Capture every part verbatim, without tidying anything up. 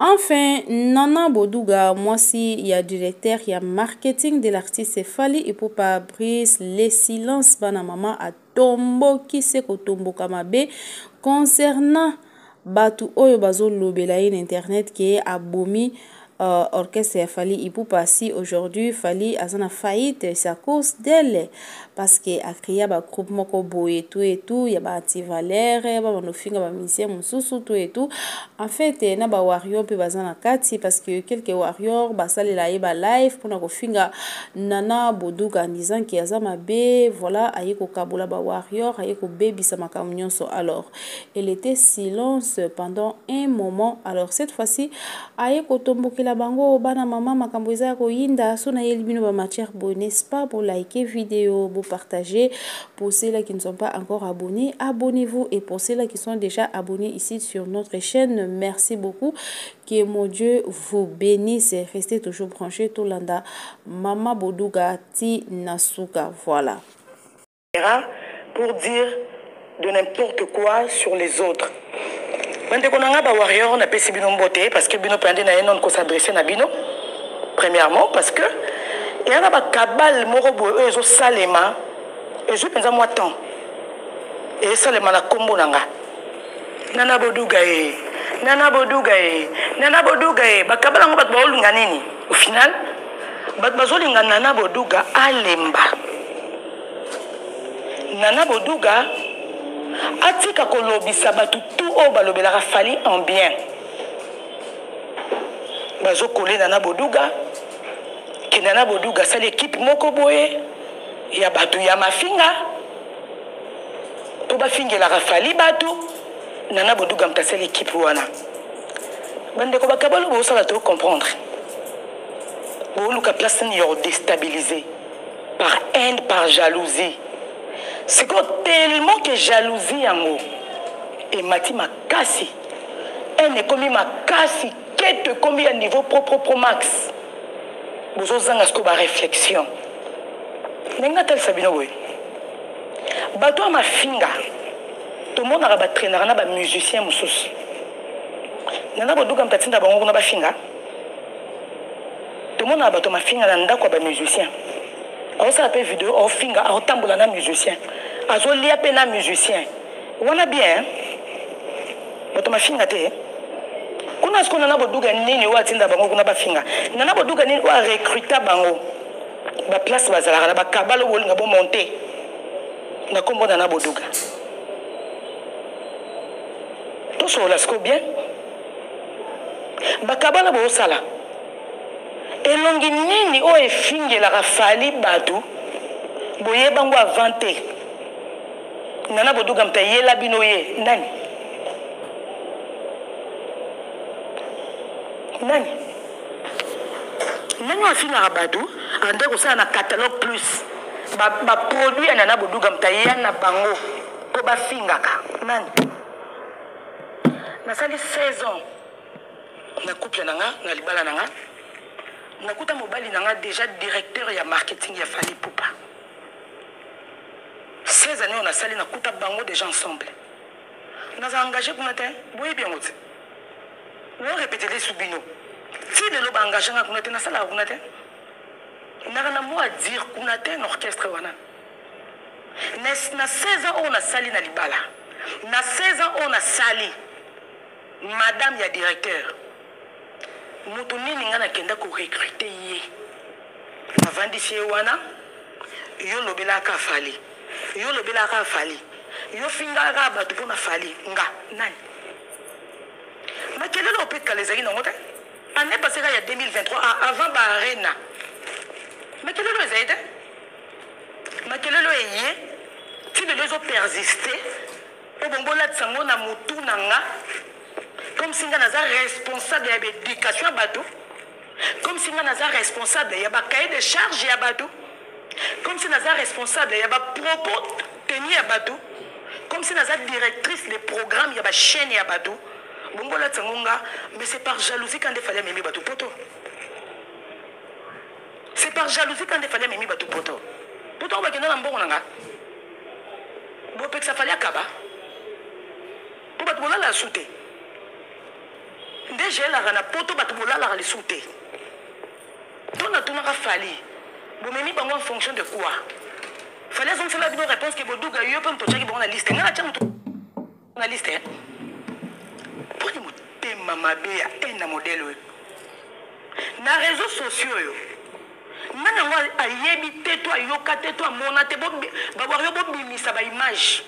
Enfin, Nana Boduga, moi si il y a directeur, il y a marketing de l'artiste Fally Ipupa Brice, les silences bana mama a tombo qui se ko tombo kamabe concernant batu oyo bazo lobela in internet qui est abomi euh, orchestre Fally Ipupa. Si aujourd'hui Fally a une faillite, c'est à cause d'elle parce que a créé ba groupe moko boye tout et tout, il y a ba anti-valère, ba banofinga ba musicien mususu tout et tout. En fait, na ba warrior pe bazana kati parce que quelques warriors ba salela ba live pour na ko finga Nana Boduga en disant qu'il y a ma bé, voilà, aye ko kabula ba warrior, aye ko baby sa makambo nyonso. Alors, elle était silence pendant un moment. Alors cette fois-ci, aye ko tombokela bango bana mama makambo eza ko yinda so na yelibino ba matière bonne, n'est-ce pas, pour liker vidéo, pour partager. Pour ceux-là qui ne sont pas encore abonnés, abonnez-vous, et pour ceux-là qui sont déjà abonnés ici sur notre chaîne, merci beaucoup. Que mon Dieu vous bénisse et restez toujours branchés tout landa. Mama Boduga ti nasuka, voilà. Pour dire de n'importe quoi sur les autres. Maintenant qu'on a un warrior, on a pas bino beauté parce que bino pendant na non qu'on s'adresser na bino. Premièrement parce que il y a un cabal morobo eux au salema et je pense à moi temps. Et salema na combo nanga. Nana Boduga e Nana Boduga e Nana Boduga e ba kabala ngo bat ba olunga nini. Au final bat bazolinga Nana Boduga alemba. Nana Boduga atika kolobisa batu tout o balobela Fally en bien. Bazo collé Nana Boduga que Nana Boduga c'est l'équipe moko boye ya batu ya mafinga to ba fingela Fally batu Nana Boduga mtase l'équipe wana. Bande ko bakabalo bo sala to comprendre. Bo luka place ni yo déstabilisé par haine, par jalousie. C'est tellement que jalousie en mots. Et Mati m'a cassé. Elle est comme ma cassé. Qu'est-ce que comme à niveau propre pro max. Vous osez en ce que ma réflexion. N'enga tel Sabino oui. Bateau ma finga. Tout le monde a battu traîner na ba musicien musus. Nana Boduga mtatinda bango na ba finga. Tout le monde a battu ma finga na ndako ba musicien. On s'est appelé vidéo, on finga, on tamboule un musicien. On lia peine un musicien. On a bien. Mais ma finga te. On a ce qu'on a Boduga nini ou atinda bango qu'on a pas finga. Nana Boduga nini ou a recruté bango. Ba place bazala, ba kabalo ou l'inga bon monter. Na combo Nana Boduga. Tout ça là c'est bien. Ba kabalo bo sala. Et longi nini o e finge la Fally batu boye bango avanté Nana Boduga mta yela bino ye nani nani nani a finga batu ande ko sa na catalogue plus ba ba produit ya Nana Boduga mta yana bango ko ba finga ka nani na sali seize ans na couple nanga na libala nanga. Nakuta mobali nanga déjà directeur ya marketing ya Fally Ipupa. seize années on a sali nakuta bango déjà ensemble. On a engagé pour matin, boye bien moté. On répéter les soubino. Si le loba engagé na kunate na sala kunate. Na na mo à dire kunate un orchestre wana. Na seize ans on a sali na libala. Na seize ans on a sali madame ya directeur. Moto nini ngana kenda ko recruter ye avandisi wana yo lobela ka Fally yo lobela ka Fally yo finga ka batu pona Fally nga nani makelelo pe kalezaki nango te année passée ya deux mille vingt-trois avant ba arena makelelo ezaide makelelo eye ti de les autres persister o bongola tsango na mutu nanga. Comme si nous sommes responsables de l'éducation à Bateau. Comme si nous sommes responsables de la cahier de charge à Bateau. Comme si nous sommes responsables de la propos tenus à Bateau. Comme si nous sommes directrices des programmes à la chaîne à Bateau. Mais c'est par jalousie quand il fallait m'aimer Bateau Poto. C'est par jalousie quand il fallait m'aimer Bateau Poto. Pourtant, on va gagner un bon nanga. Bon, ça fallait à Kaba. Pour battre la souté. déjà la na poto bato bolala les souté ton a tourna fali bon memi bango en fonction de quoi fallait on fait la bonne réponse que boduga yo peut to chaki bon la liste ngana cha na liste pour ni mutema mabe ya ena modèle na réseaux sociaux yo ngana wa ayebi te toi yoka te toi mona te bo ba wa yo bo bimisa ba image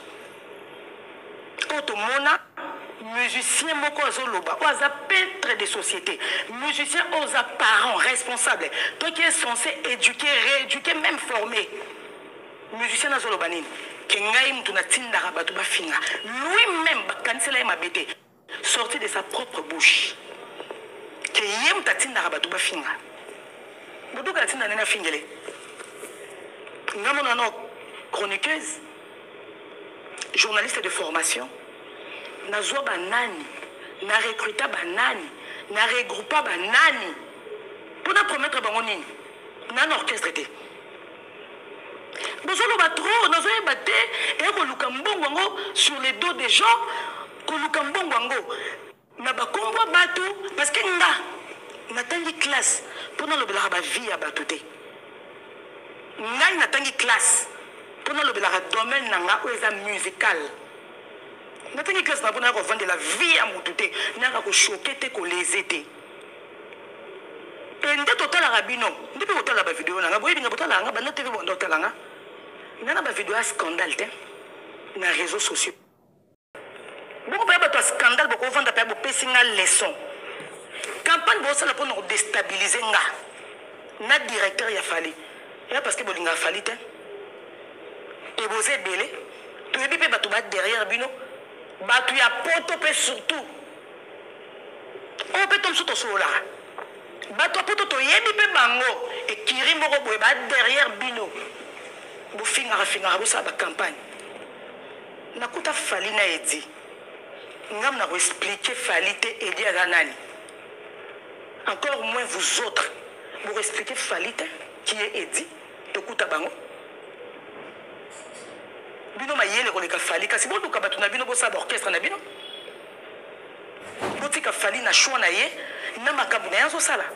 mona musicien moko azoloba oza peintre de société musicien oza parents responsables toi qui est censé éduquer rééduquer même former musicien azoloba nini ke ngai mutu na tindaka bato bafinga lui-même bakanisela ye mabete sorti de sa propre bouche ke ye mutu atindaka bato bafinga boduka atinda nini afingele ngamona no chroniqueuse journaliste de formation nazwa banani na recruta banani na regroupa banani pour na promettre bango nini na na orchestre te bozolo ba trop nazo yeba te e ko luka mbongo ngo sur les dos des gens ko luka mbongo ngo na ba kombo bato parce que nga natangi classe pour na lobela ba vie ya bato te nga natangi classe pour na lobela domaine nanga oza musical natangi classe na pour na ko vendre la vie à mututé na ko choquer te ko léser te ende total rabino ndi pe total ba vidéo nanga boyebi nga total nga ba na T V bon total nga na ba vidéo scandale te na réseaux sociaux beaucoup pa ba scandale beaucoup vendre pa bo pesinga leçon campagne bo ça pour nous déstabiliser nga na directeur ya fali ya parce que bolinga fali te et vous êtes belé tu es bipé batou bat derrière bino batou ya poto pe surtout on peut tomber sur ton sola batou poto to yebi pe bango et kiri moko boy bat derrière bino bo finga finga bo ça ba campagne na kuta fali na edi ngam na ko expliquer fali te edi à nani encore moins vous autres vous expliquer fali te qui est edi to kuta bango bino mayele ko leka fali kasi bo luka batu na bino bo sa orchestre na bino botika fali na choix na ye na makambo na yanzo sala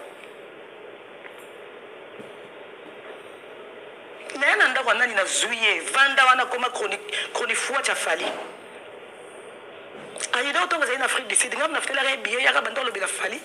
na yana ndako nani na zuye vanda wana koma chronique chronique fois cha fali ayi do to ngazina Afrique du Sud ngam na fitela rebiye ya ka bando lo bela fali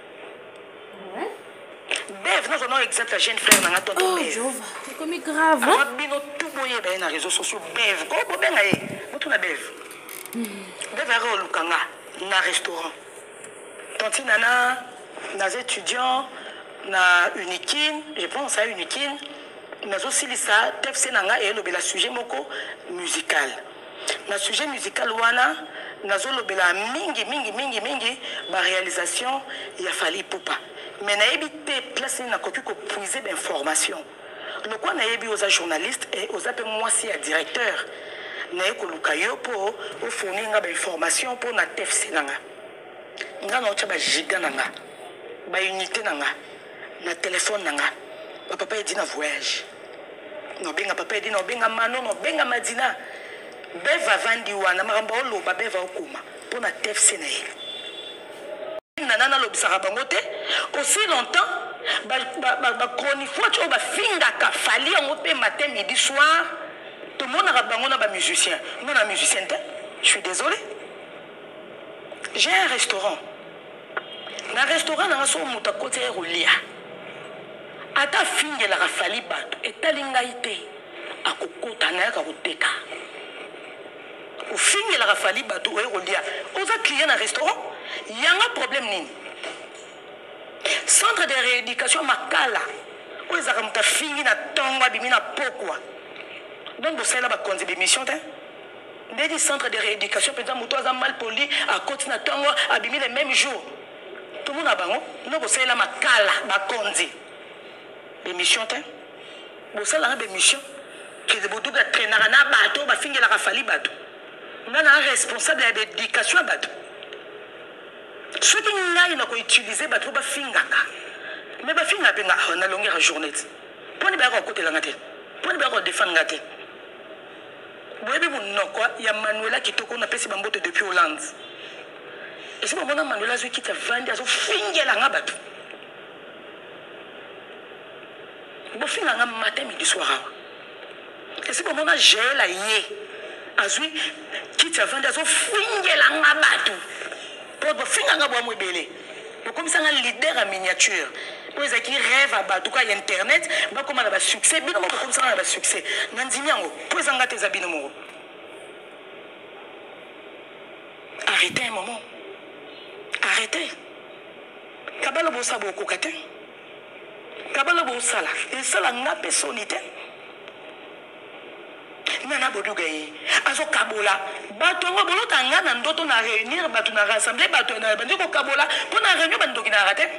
Bev, nous avons un exemple de jeune frère dans la tonton Bev. Oh, c'est comme grave. Alors, bino tout boye dans les réseaux sociaux. Bev, comment bien aïe? Vous tout na Bev. Bev a au Lukanga, na restaurant. Tanti nana, nas étudiants, na Unikin, je pense à Unikin. Nas aussi lisa, tefse nanga et le bela sujet moko musical. Na sujet musical wana, nazo le bela mingi mingi mingi mingi, ba réalisation ya fali poupa. Mais na évité place na copie ko puiser d'informations. Le quoi na yebi aux journalistes et aux appels moi si à directeur. Na ko lukayo po au fournir nga ba information pour na T F C nanga. Nga na ba giga nanga. Ba unité nanga. Na téléphone nanga. Ba papa e dit na voyage. No benga papa e dit no benga mano no benga madina. Beva vandi wana maramba lo ba beva okuma pour na T F C na ye. Nanana lobisaka bango te aussi longtemps ba ba ba chronique tu ba finga ka fali on pe matin midi soir tout le monde a bango na ba musicien non na musicien te je suis désolé j'ai un restaurant na restaurant na so muta côté rolia ata finga la fali bato etalinga ite akokota na ka koteka au finga la fali bato e rolia oza client na restaurant il y a un problème nini centre de rééducation makala où ils ont ta fini na tonga bimina pokwa donc vous savez là ba konzi d'émission te des centre de rééducation peut-être moto a mal poli à côté na tonga abimi le même jour tout le monde a bango non vous savez là makala ba konzi d'émission te vous savez là d'émission que de bodu ga traîner na bato ba fingi la rafali bato on a responsable de l'éducation bato. Ceux qui n'ont pas utilisé les batteries, ils ont mais ils ont fait une longueur journée. Pour ne pas côté la gâte. Pour ne pas défendre la gâte. Vous voyez, il y a Manuela qui est au Bambote depuis Hollande. Et c'est mon amant là qui t'a vendu à son finger la ngabatu. Bon finger la matin midi soir. Et c'est mon amant j'ai la yé. Azui qui t'a vendu à son finger la ngabatu. Pour bon finger la ngabatu belé. Comme ça un leader en miniature. Pour les qui rêvent à battre tout internet, bah comment on a succès, bien comme ça on a succès. Nandimiango, pour les engager à binomo. Arrêtez un moment. Arrêtez. Kabalo bosa boko kate. Kabalo bosa la. Et ça la n'a personnalité. Nana boduga yi. Azo kabola. Batongo bolo tanga na ndoto na réunir batu na rassembler batu na bandi ko kabola pour na réunion bando ki na raté.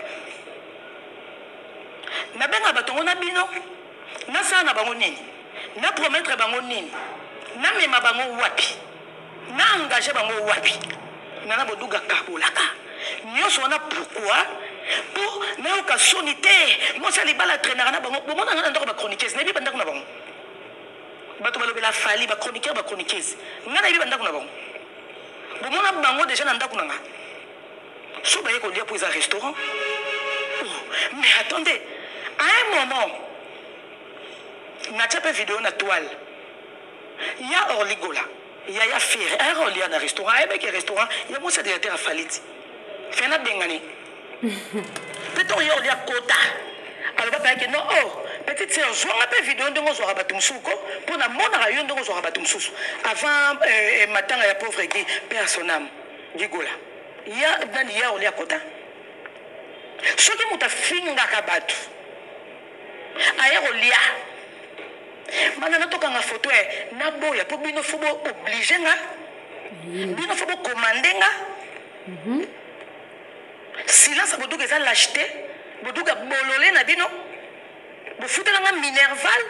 Na benga batongo na bino. Na sa na bango nini. Na promettre bango nini. Na mema bango wapi. Na engagé bango wapi. Nana boduga kabolaka. Nyonso wana pourquoi pour na oka sonité moi ça les bala traîner na bango bon na ndako ba chroniqueuse na bi bandako na bango bato balobe la fali ba chroniqueur ba chroniqueuse ngana bi bandako na bango bon na bango déjà na ndako na nga so ba yeko lia pour un restaurant oh, mais attendez à un moment na tchape vidéo na toile il y a Orligola il y a ya faire un rôle na restaurant avec un restaurant il y a moi ça directeur à Faliti fait na bengani peut-être il y a quota alors pas que non oh peut-être c'est je vois pas vidéo de ngozo rabatu musuko pour na mona rayon de ngozo rabatu mususu avant euh, matin ya pauvre qui personnam gigola il y a dans il y a il y a quota ce qui muta finga kabatu aya olia mana natoka nga photo e na boya pour bino faut obliger nga bino faut commander nga mhm silence boduga za l'acheter boduga bololé na bino bo futela nga minerval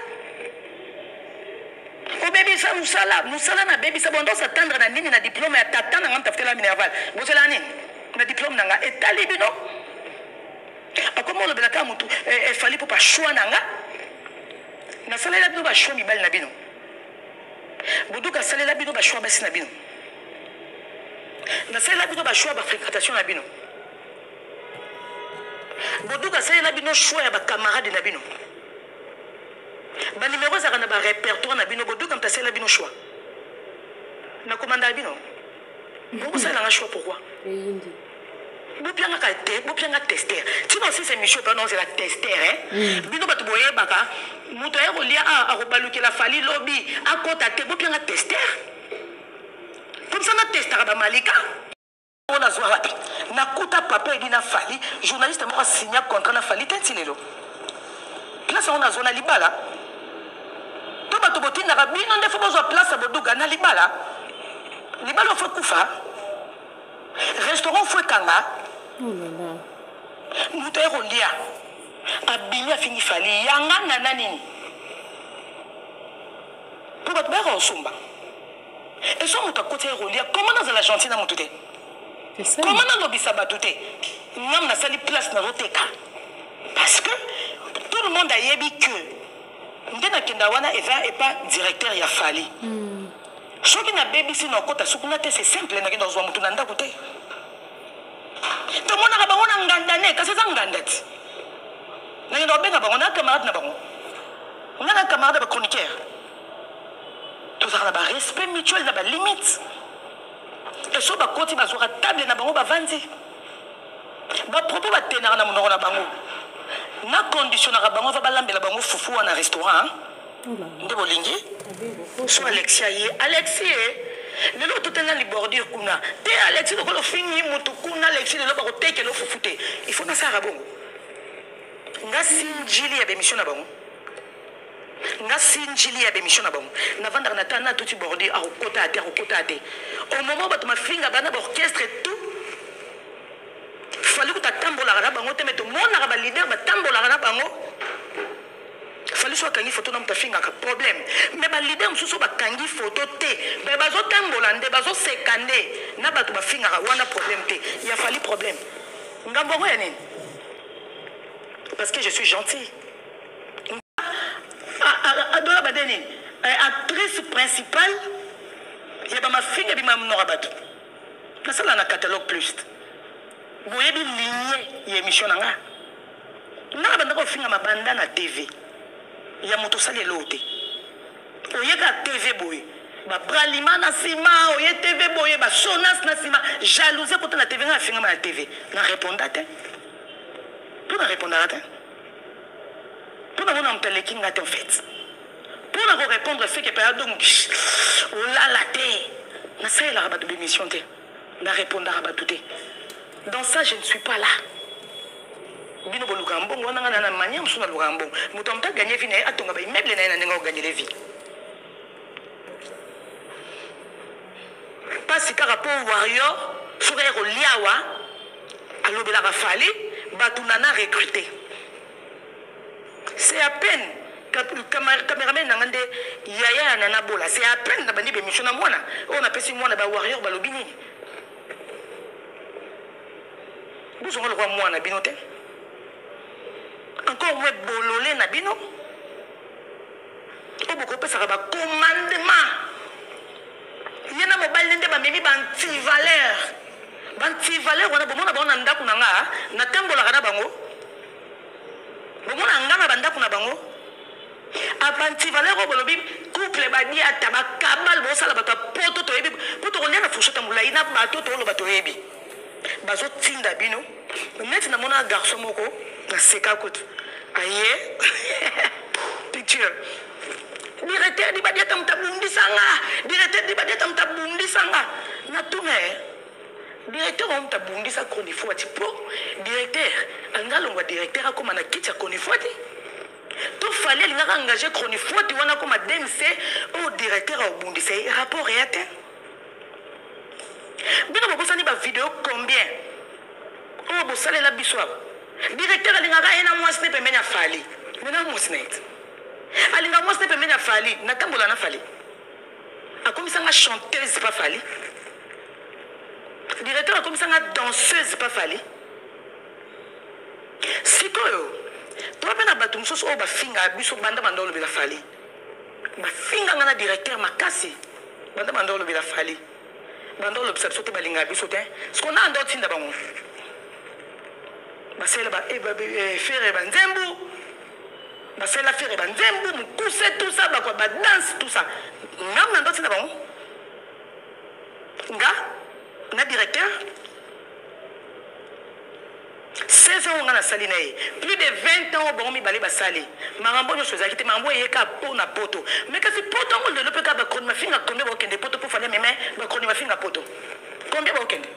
o bébé ça musala musala na bébé ça bondo s'attendre na nini na diplôme ya tata na ngam tafutela minerval bo cela nini na diplôme na nga etali bino akomo lo belaka mutu e fali pour pas choix na nga na salela bino ba choix mibali na bino boduga salela bino ba choix basi na bino na salela bino ba choix ba fréquentation na bino boduka ça na bino choix ya ba camarade na bino ba numéro za na ba répertoire na bino boduka mta ça na bino choix na commanda bino bon ça na choix pourquoi bo bien ka te bo bien ka tester tu non si c'est Michel pas non c'est la tester hein bino ba to boye baka muto ya kolia a ko baluki la fali lobby a kota te bo bien ka tester comme ça na tester ba malika on a zoa na kuta papa edina fali journaliste mo signé contrat na fali tentilelo place on a zona libala to bato botina ka bino ndefo bozo place boduga na libala libala fo kufa restaurant fo kanga oh là là muto ero lia abimi afini fali yanga na nani pour bato ba osumba et so muto côté ero lia comment dans la gentille na mututé comment on a lobby batouté nous na sali place na roteka parce que tout le monde a yebi que ndena kenda wana eva et pas directeur ya fali so ki na baby si na kota sukuna te c'est simple na kenda zo mutu na ndako te to mona ka bangona ngandane ka seza ngandati na kenda benga bangona camarade na bango on a un camarade ba chroniqueur tout ça na ba respect mutuel na ba limite. Et so ba koti ba soka table na bango ba vandi ba propos ba tenara na monoko na bango na condition na bango va balambela bango fufu na restaurant nde bolingi so Alexia ye Alexia lelo to tena li bordure kuna te Alexia ko lo fini mutu kuna Alexia lelo ba ko teke lo fufu te il faut na sara bongo nga sinjili ya bemission na bango nga sinjili ya bemission na bango na vanda na tana tout bordure a kota ate ko kota ate au moment où ma finga bana orchestre et tout fallait que ta tambola na bango te meto mona ba leader ba tambola na bango fallait soit kangi photo na mta finga ka problème mais ba leader mususu ba kangi photo te ba bazo tambola nde bazo sekande na ba to ba finga wana problème te il y a fallu problème ngambo ya nini parce que je suis gentil adora ba deni actrice principale. Il y a ma fille qui m'a norabat. Na sala na catalogue plus. boyebi ligne ya émission na nga nga banda ko finga mabanda na T V ya moto sali lote oyeka T V boye ba bralima na sima oye T V boye ba sonas na sima jalousie ko na T V nga finga na T V na répondre te pour na répondre te pour na mona mteleki nga te en fait pour na répondre fait que période donc oh là la te na ça la rabat de émission te na répondre rabat tout. Dans ça, je ne suis pas là. Bino bolukambo, on a une manière de lukambo. Mouton ta gagné vie, à ton gars, même les nains n'ont gagné les vies. Pas si par rapport au warrior, sur le liawa, à l'obéla rafali, batunana recruté. C'est à peine que le caméraman n'a pas dit yaya nana bola. C'est à peine que bandi bémission à moi. On a passé moi na warrior balobini. Vous avez le roi moi na binote. Encore moi bololé na bino. O boko pesa ba commandement. Yena mobile nde ba memi ba anti valeur. Ba anti valeur wana bomona ba na ndaku na nga na tembola kana bango. Bomona nganga banda kuna bango. Abanti valeur bolobi couple ba dia tabakabal bo sala bato poto to ebi poto kolia na fushota mulai na bato to lo bato ebi. Bazo tinda bino net na mona garçon moko na seka kotu aye picture directeur di badia tam tabundi sanga directeur di badia tam tabundi sanga na tume directeur on tabundi sa koni foti po directeur angalo wa directeur akoma na kitcha koni foti to fallait linga engager koni foti wana koma D M C au directeur au bundi c'est rapport réaté. Bino bokosani ba vidéo combien? Oh bosale la biswa. Directeur alingaka ena mwasi ne pembeni ya fali. Mena musnet. Alinga mwasi ne pembeni ya fali, na tambola na fali. Akomisa nga chanteuse pas fali. Directeur akomisa nga danseuse pas fali. Sikoyo. Toi pena batu mususu o ba finga biso banda banda lo bila fali. Ba finga nga na directeur makasi. Banda banda lo bila fali. Bando l'observation te balinga biso te ce qu'on a en d'autres d'abord ba sela ba e ba faire ba nzembu ba sela faire ba nzembu mukuse tout ça ba quoi ba danse tout ça ngam na d'autres d'abord nga na directeur seize ans on a sali nae plus de vingt ans bon mi balé ba sali marambo no chose akite mambo yeka po na poto mais kasi poto on le peut ka ba kon ma finga combien ba okende poto pour faire mes mains ba kon ma finga poto combien ba okende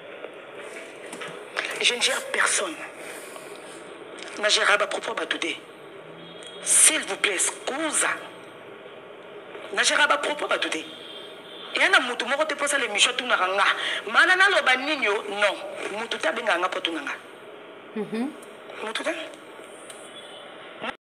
je ne gère personne na gère ba propre ba tout s'il vous plaît scusa na gère ba propre ba tout et na mutu moko te posa l'émission tout na nga manana lo ba ninyo non mutu ta benga nga poto nga. Mhm. Mutu ta